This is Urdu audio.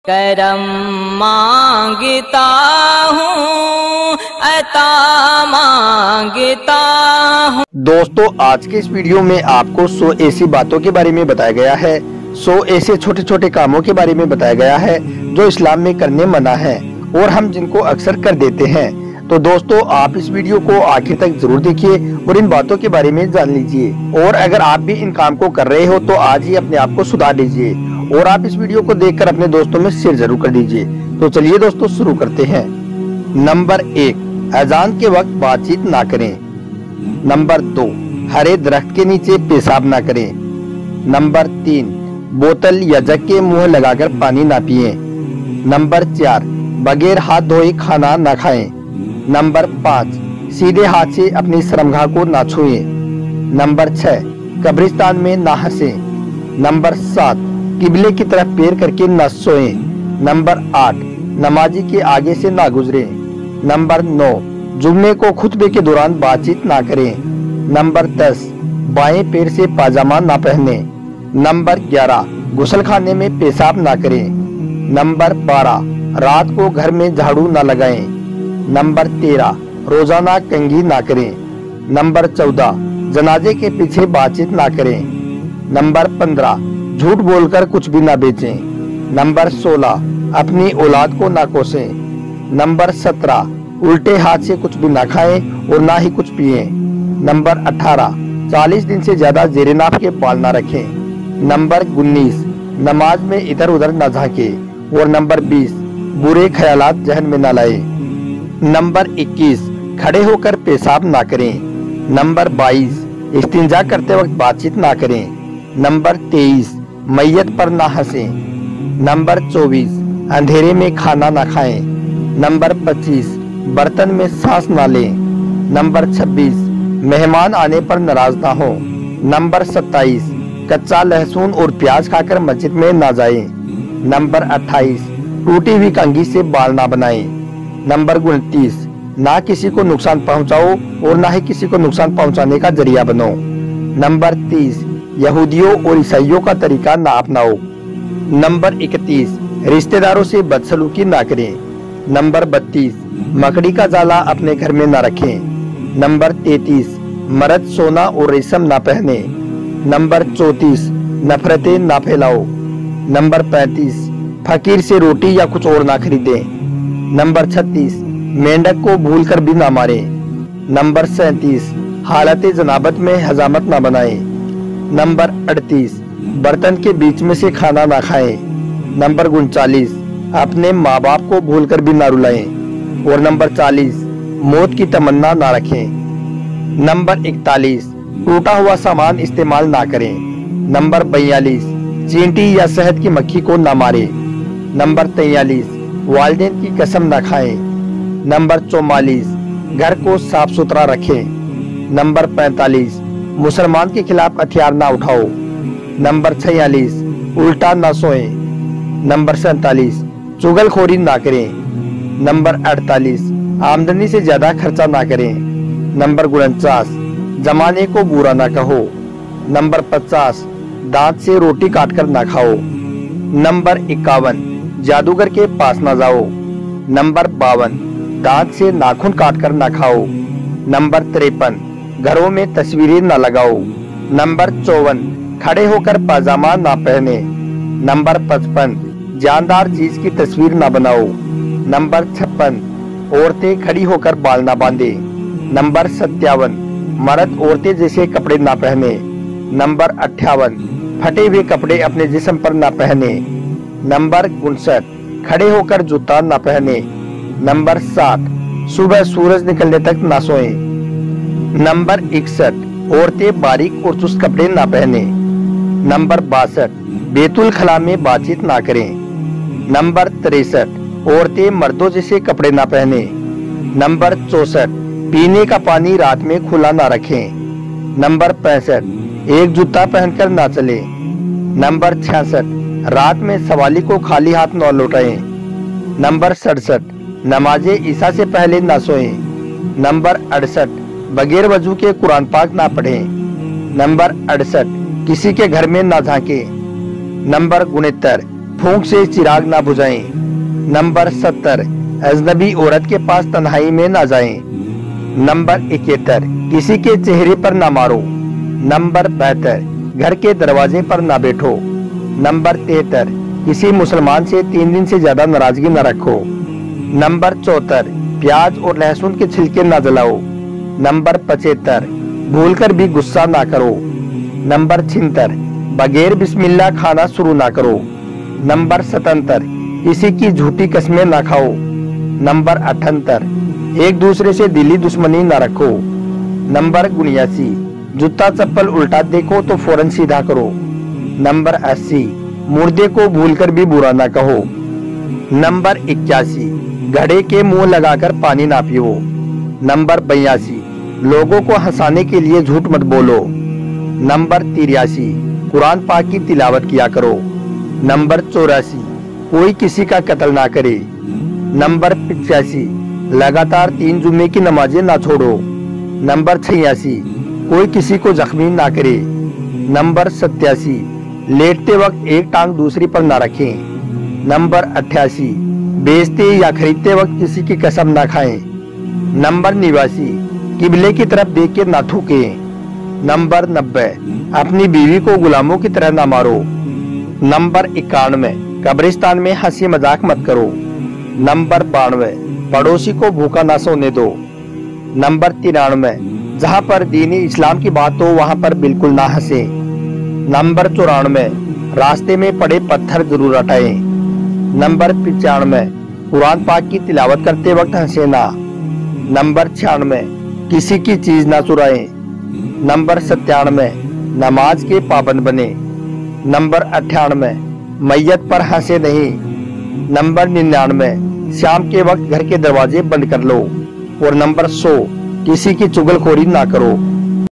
کرم مانگتا ہوں عطا مانگتا ہوں۔ دوستو آج کے اس ویڈیو میں آپ کو 100 ایسی باتوں کے بارے میں بتایا گیا ہے، 100 ایسے چھوٹے چھوٹے کاموں کے بارے میں بتایا گیا ہے جو اسلام میں کرنے منع ہے اور ہم جن کو اکثر کر دیتے ہیں۔ تو دوستو آپ اس ویڈیو کو آخر تک ضرور دیکھیے اور ان باتوں کے بارے میں جان لیجئے، اور اگر آپ بھی ان کام کو کر رہے ہو تو آج ہی اپنے آپ کو سدھار لیجئے، اور آپ اس ویڈیو کو دیکھ کر اپنے دوستوں میں شیئر ضرور کر دیجئے۔ تو چلیے دوستو شروع کرتے ہیں۔ نمبر 1، اذان کے وقت بات چیت نہ کریں۔ نمبر 2، ہرے درخت کے نیچے پیشاب نہ کریں۔ نمبر 3، بوتل یا جگ کے منہ لگا کر پانی نہ پئیں۔ نمبر 4، بغیر ہاتھ دھوئے کھانا نہ کھائیں۔ نمبر 5، سیدھے ہاتھ سے اپنی شرمگاہ کو نہ چھوئیں۔ نمبر 6، قبرستان میں نہ ہنسیں۔ نمبر 7، قبلے کی طرف پیر کر کے نہ سوئیں۔ نمبر 8، نمازی کے آگے سے نہ گزریں۔ نمبر 9، جمعے کو خطبے کے دوران بات چیت نہ کریں۔ نمبر 10، بائیں پیر سے پاجامہ نہ پہنیں۔ نمبر 11، غسل خانے میں پیشاب نہ کریں۔ نمبر 12، رات کو گھر میں جھاڑو نہ لگائیں۔ نمبر 13، روزانہ کنگھی نہ کریں۔ نمبر 14، جنازے کے پیچھے بات چیت نہ کریں۔ نمبر 15، جھوٹ بول کر کچھ بھی نہ بیچیں۔ نمبر 16، اپنی اولاد کو نہ کوسیں۔ نمبر 17، الٹے ہاتھ سے کچھ بھی نہ کھائیں اور نہ ہی کچھ پئیں۔ نمبر 18، 40 دن سے زیادہ زیر ناف کے بال نہ رکھیں۔ نمبر 19، نماز میں ادھر ادھر نہ جھانکیں۔ اور نمبر 20، برے خیالات ذہن میں نہ لائیں۔ نمبر 21، کھڑے ہو کر پیشاب نہ کریں۔ نمبر 22، استنجا کرتے وقت بات چیت نہ کریں۔ نمبر 23، میت پر نہ ہنسیں۔ نمبر 24، اندھیرے میں کھانا نہ کھائیں۔ نمبر 25، برتن میں سانس نہ لیں۔ نمبر 26، مہمان آنے پر ناراض نہ ہوں۔ نمبر 27، کچا لہسن اور پیاز کھا کر مسجد میں نہ جائیں۔ نمبر 28، ٹوٹی ہوئی کنگھی سے بال نہ بنائیں۔ نمبر 29، نہ کسی کو نقصان پہنچاؤ اور نہ ہی کسی کو نقصان پہنچانے کا ذریعہ بنو۔ نمبر 30، یہودیوں اور عیسائیوں کا طریقہ نہ اپناؤ۔ نمبر 31، رشتہ داروں سے بدسلوکی نہ کریں۔ نمبر 32، مکڑی کا جالا اپنے گھر میں نہ رکھیں۔ نمبر 33، مرد سونا اور ریشم نہ پہنے۔ نمبر 34، نفرتیں نہ پھیلاؤ۔ نمبر 35، فقیر سے روٹی یا کچھ اور نہ خریدیں۔ نمبر 36، مینڈک کو بھول کر بھی نہ ماریں۔ نمبر 37، حالت جنابت میں حجامت نہ بنائیں۔ نمبر 38، برتن کے بیچ میں سے کھانا نہ کھائیں۔ نمبر 39، اپنے ماں باپ کو بھول کر بھی نہ رلائیں۔ اور نمبر 40، موت کی تمنا نہ رکھیں۔ نمبر 41، ٹوٹا ہوا سامان استعمال نہ کریں۔ نمبر 42، چینٹی یا شہد کی مکھی کو نہ ماریں۔ نمبر 43، والدین کی قسم نہ کھائیں۔ نمبر 44، گھر کو صاف ستھرا رکھیں۔ نمبر 45، مسلمان کے خلاف ہتھیار نہ اٹھاؤ۔ نمبر 46، الٹا نہ سوئیں۔ نمبر 47، چغل خوری نہ کریں۔ نمبر 48، آمدنی سے زیادہ خرچہ نہ کریں۔ نمبر 49، زمانے کو برا نہ کہو۔ نمبر 50، دانت سے روٹی کاٹ کر نہ کھاؤ۔ نمبر 51، جادوگر کے پاس نہ جاؤ۔ نمبر 52، دانت سے ناخن کاٹ کر نہ کھاؤ۔ نمبر 53، گھروں میں تصویریں نہ لگاؤ۔ نمبر 54، کھڑے ہو کر پاجامہ نہ پہنے۔ نمبر 55، جاندار چیز کی تصویر نہ بناؤ۔ نمبر 56، عورتیں کھڑی ہو کر بال نہ باندھیں۔ نمبر 57، مرد عورتیں جیسے کپڑے نہ پہنے۔ نمبر 58، پھٹے ہوئے کپڑے اپنے جسم پر نہ پہنے۔ نمبر 59، کھڑے ہو کر جوتا نہ پہنے۔ نمبر 60، صبح سورج نکلنے تک نہ سوئیں۔ نمبر 61، عورتیں باریک اور چست کپڑے نہ پہنے۔ نمبر 62، بیت الخلاء میں بات چیت نہ کریں۔ نمبر 63، عورتیں مردوں جیسے کپڑے نہ پہنے۔ نمبر 64، پینے کا پانی رات میں کھلا نہ رکھیں۔ نمبر 65، ایک جوتا پہن کر نہ چلیں۔ نمبر 66، رات میں سوالی کو خالی ہاتھ نہ لوٹائیں۔ نمبر 67، نماز عشاء سے پہلے نہ سوئیں۔ نمبر 68، بغیر وضو کے قرآن پاک نہ پڑھیں۔ نمبر 68، کسی کے گھر میں نہ جھانکیں۔ نمبر 69، फूंक से चिराग ना बुझाएं। नंबर 70, अजनबी औरत के पास तन्हाई में ना जाएं। नंबर 71, किसी के चेहरे पर ना मारो। नंबर 72, घर के दरवाजे पर ना बैठो। नंबर 73, किसी मुसलमान से 3 दिन से ज्यादा नाराजगी न रखो। नंबर 74, प्याज और लहसुन के छिलके ना जलाओ। नंबर 75, भूलकर भी गुस्सा ना करो। नंबर 76, बगैर बिस्मिल्लाह खाना शुरू ना करो। नंबर 77, किसी की झूठी कस्में ना खाओ। नंबर 78, एक दूसरे से दिली दुश्मनी ना रखो। नंबर 79, जूता चप्पल उल्टा देखो तो फौरन सीधा करो। नंबर 80, मुर्दे को भूलकर भी बुरा ना कहो। नंबर 81, घड़े के मुंह लगाकर पानी ना पियो। नंबर 82, लोगों को हंसाने के लिए झूठ मत बोलो। नंबर 83, कुरान पाक की तिलावत किया करो। नंबर 84, कोई किसी का कत्ल ना करे। नंबर 85, लगातार 3 जुम्मे की नमाजें ना छोड़ो। नंबर 86, कोई किसी को जख्मी ना करे। नंबर 87, लेटते वक्त एक टांग दूसरी पर ना रखें। नंबर 88, बेचते या खरीदते वक्त किसी की कसम ना खाएं। नंबर 89, किबले की तरफ देख के ना थूकें। नंबर 90, अपनी बीवी को गुलामों की तरह ना मारो। नंबर 91, कब्रिस्तान में हंसी मजाक मत करो। नंबर 92, पड़ोसी को भूखा ना सोने दो। नंबर 93, जहाँ पर दीनी इस्लाम की बात हो वहाँ पर बिल्कुल ना हंसे। नंबर 94, रास्ते में पड़े पत्थर जरूर हटाएं। नंबर 95, कुरान पाक की तिलावत करते वक्त हंसे ना। नंबर 96, किसी की चीज ना चुराएं। नंबर 97, नमाज के पाबंद बने। नंबर 98, मैयत पर हंसे नहीं। नंबर 99, शाम के वक्त घर के दरवाजे बंद कर लो। और नंबर 100, किसी की चुगलखोरी ना करो।